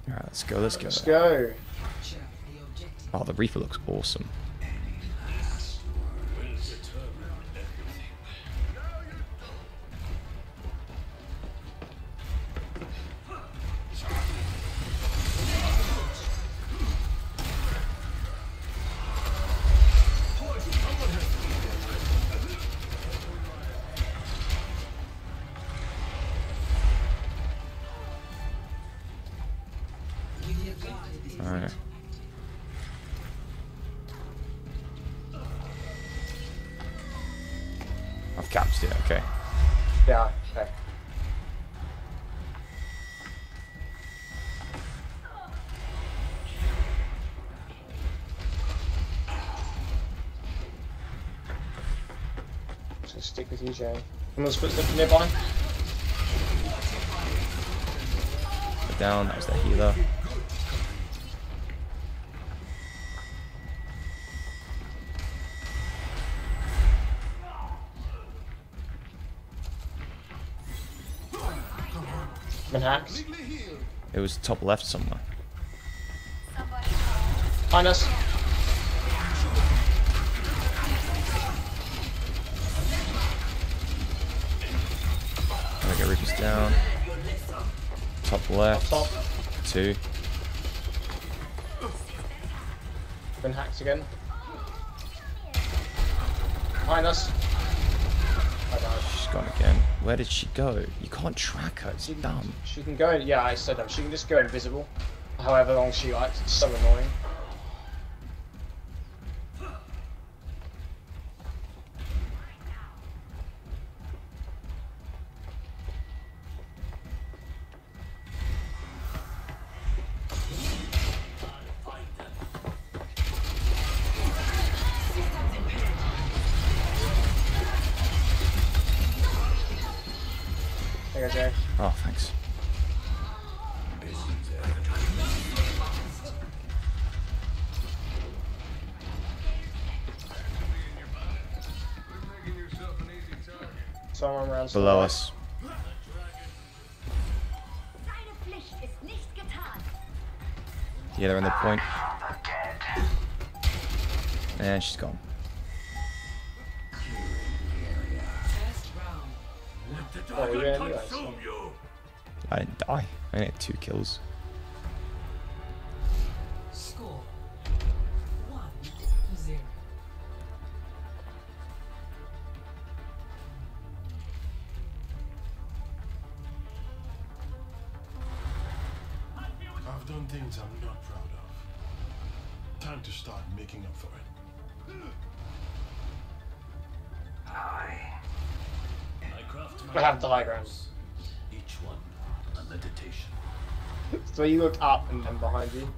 Alright, let's go, let's go. Let's go. Oh, the Reaper looks awesome. Alright. I've capped it, okay. Yeah, okay. Just gonna stick with you, Jay. Someone's footsteps nearby. Put down, that was the healer. Been hacked. It was top left somewhere. Behind us. Okay, Reaper's down. Top left. Top. 2. Been hacked again. Behind us. I died. She's gone again. Where did she go? You can't track her, it's dumb. She can go, yeah, I said that. She can just go invisible. However long she likes. It's so annoying. There you go, Jay. Oh, thanks. Someone around Below us. Yeah, they're in the point. And she's gone. Oh, we're in anyway, so. I didn't die. I only had 2 kills. Score 1-0. I've done things I'm not proud of. Time to start making up for it. I have diagrams. Each one a meditation. So you look up and then behind you.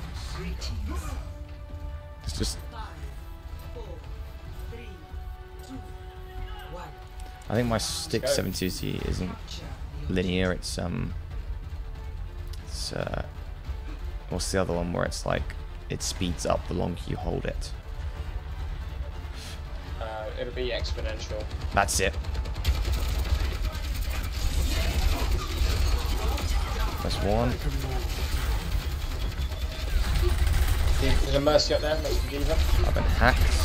It's just... 5, 4, 3, 2, 1. I think my stick Let's go. 72C isn't linear, it's what's the other one where it's like it speeds up the longer you hold it. It'll be exponential. That's it. That's 1. There's a Mercy up there, Mercy Diva. I've been hacked.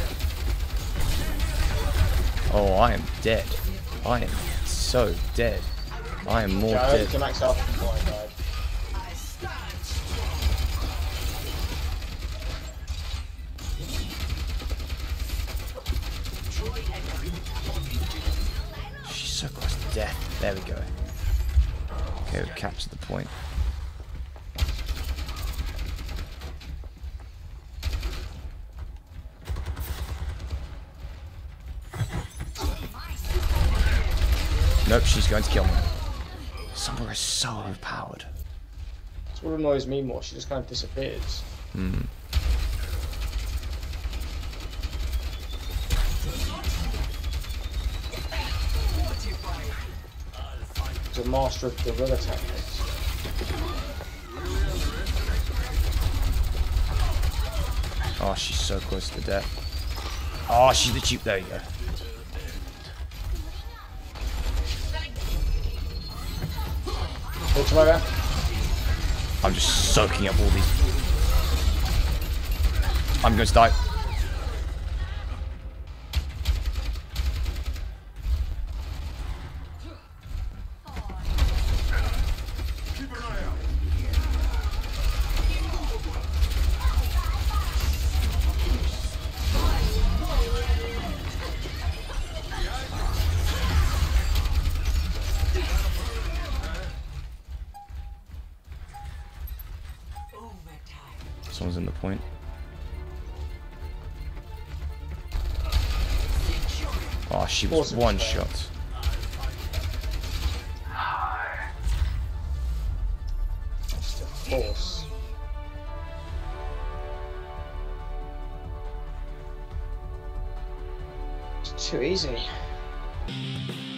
Oh, I am dead. I am so dead. I am more Yeah, I dead. to max out before I died. She's so close to death. There we go. Okay, we've captured the point. Nope, she's going to kill me. Sombra is so overpowered. That's what annoys me more, she just kind of disappears. Hmm. She's a master of guerrilla tactics. Oh, she's so close to death. Oh, she's the cheap. There you go. Ultimate. I'm just soaking up all these. I'm going to die. Someone's in the point. Oh, she was one shot. Of course. It's too easy.